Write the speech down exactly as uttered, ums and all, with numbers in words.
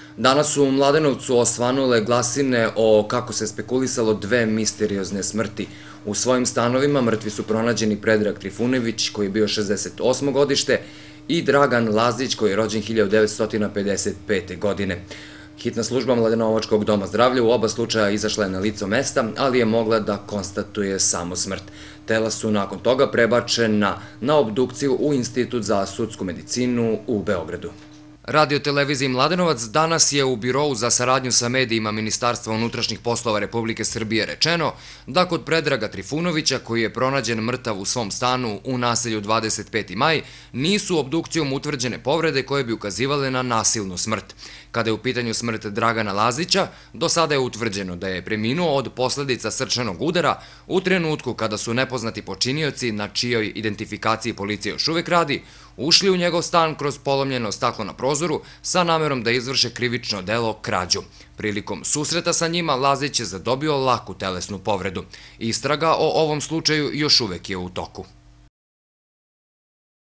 Danas su u Mladenovcu osvanule glasine o, kako se spekulisalo, dve misteriozne smrti. U svojim stanovima mrtvi su pronađeni Predrag Trifunović, koji je bio šezdeset osmo godište, i Dragan Lazić, koji je rođen hiljadu devetsto pedeset pete. godine. Hitna služba Mladenovačkog doma zdravlja u oba slučaja izašla je na lice mesta, ali je mogla da konstatuje samo smrt. Tela su nakon toga prebačena na obdukciju u Institut za sudsku medicinu u Beogradu. Radio-televiziji Mladenovac danas je u Birovu za saradnju sa medijima Ministarstva unutrašnjih poslova Republike Srbije rečeno da kod Predraga Trifunovića, koji je pronađen mrtav u svom stanu u naselju dvadeset peti maj, nisu obdukcijom utvrđene povrede koje bi ukazivale na nasilnu smrt. Kada je u pitanju smrt Dragana Lazića, do sada je utvrđeno da je preminuo od posledica srčanog udara u trenutku kada su nepoznati počinioci, na čijoj identifikaciji policija još uvek radi, ušli u njegov stan kroz polomljeno staklo na prozoru sa namerom da izvrše krivično delo krađu. Prilikom susreta sa njima Lazić je zadobio laku telesnu povredu. Istraga o ovom slučaju još uvek je u toku.